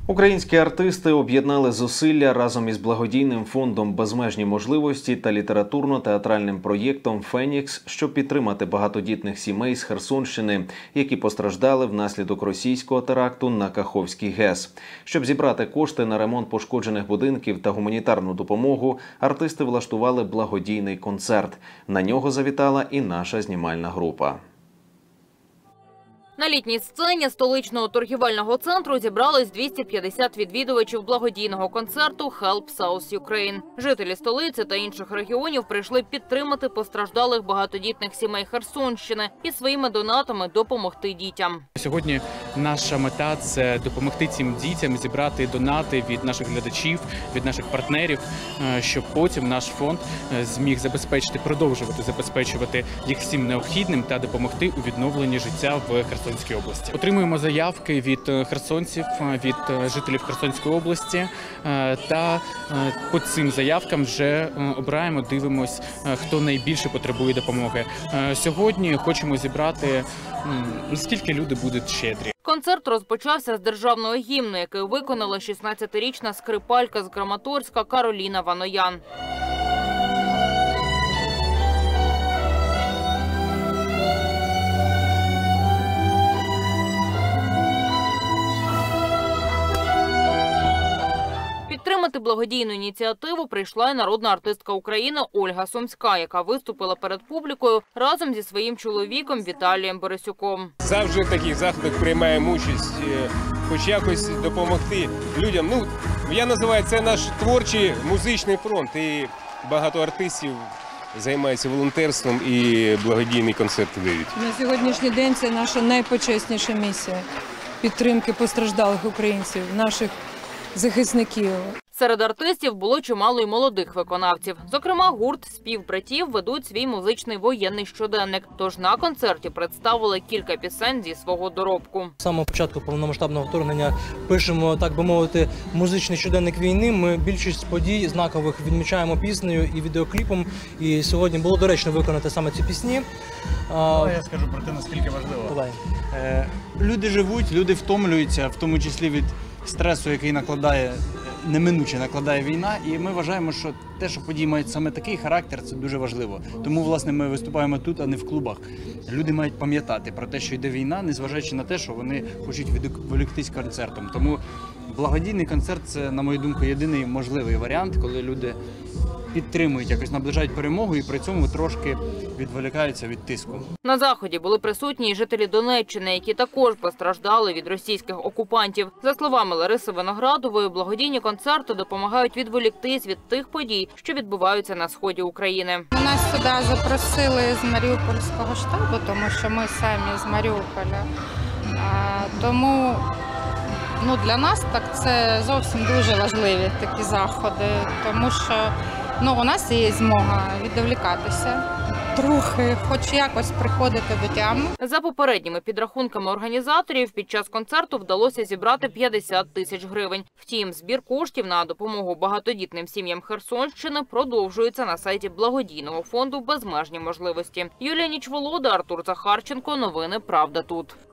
Українські артисти об'єднали зусилля разом із благодійним фондом «Безмежні можливості» та літературно-театральним проєктом «Фенікс», щоб підтримати багатодітних сімей з Херсонщини, які постраждали внаслідок російського теракту на Каховський ГЕС. Щоб зібрати кошти на ремонт пошкоджених будинків та гуманітарну допомогу, артисти влаштували благодійний концерт. На нього завітала і наша знімальна група. На літній сцені столичного торгівельного центру зібрались 250 відвідувачів благодійного концерту «Help South Ukraine». Жителі столиці та інших регіонів прийшли підтримати постраждалих багатодітних сімей Херсонщини і своїми донатами допомогти дітям. Сьогодні наша мета – це допомогти цим дітям зібрати донати від наших глядачів, від наших партнерів, щоб потім наш фонд зміг продовжувати забезпечувати їх всім необхідним та допомогти у відновленні життя в Херсонській області. Отримуємо заявки від херсонців, від жителів Херсонської області та по цим заявкам вже обираємо, дивимось, хто найбільше потребує допомоги. Сьогодні хочемо зібрати, наскільки люди будуть щедрі. Концерт розпочався з державного гімну, який виконала 16-річна скрипалька з Краматорська Кароліна Ваноян. Підтримати благодійну ініціативу прийшла і народна артистка України Ольга Сумська, яка виступила перед публікою разом зі своїм чоловіком Віталієм Борисюком. Завжди в таких заходах приймаємо участь, хоч якось допомогти людям. Я називаю це наш творчий музичний фронт, і багато артистів займаються волонтерством і благодійні концерти дають. На сьогоднішній день це наша найпочесніша місія підтримки постраждалих українців, наших захисників. Серед артистів було чимало й молодих виконавців. Зокрема, гурт «Співбратів» ведуть свій музичний воєнний щоденник. Тож на концерті представили кілька пісень зі свого доробку. З самого початку повномасштабного вторгнення пишемо, так би мовити, музичний щоденник війни. Ми більшість подій знакових відмічаємо піснею і відеокліпом. І сьогодні було доречно виконати саме ці пісні. Я скажу про те, наскільки важливо. Давай. Люди живуть, люди втомлюються, в тому числі від стресу, який неминуче накладає війна, і ми вважаємо, що те, що події мають саме такий характер, це дуже важливо. Тому, власне, ми виступаємо тут, а не в клубах. Люди мають пам'ятати про те, що йде війна, незважаючи на те, що вони хочуть відволіктись концертом. Тому благодійний концерт – це, на мою думку, єдиний можливий варіант, коли люди підтримують, якось наближають перемогу і при цьому трошки відволікаються від тиску. На заході були присутні і жителі Донеччини, які також постраждали від російських окупантів. За словами Лариси Виноградової, благодійні концерти допомагають відволіктись від тих подій, що відбуваються на сході України. Нас сюди запросили з Маріупольського штабу, тому що ми самі з Маріуполя. Тому для нас це зовсім дуже важливі такі заходи, тому що у нас є змога відволікатися, трохи, хоч якось приходити до тями. За попередніми підрахунками організаторів, під час концерту вдалося зібрати 50 тисяч гривень. Втім, збір коштів на допомогу багатодітним сім'ям Херсонщини продовжується на сайті благодійного фонду «Безмежні можливості». Юлія Нічволода, Артур Захарченко. Новини «Правда тут».